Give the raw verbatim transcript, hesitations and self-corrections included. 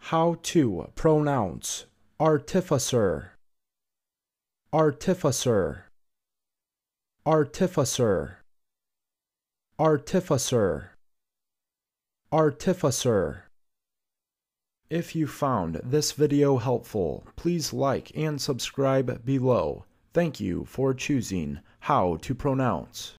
How to pronounce artificer, artificer, artificer, artificer, artificer. If you found this video helpful, please like and subscribe below. Thank you for choosing How to Pronounce.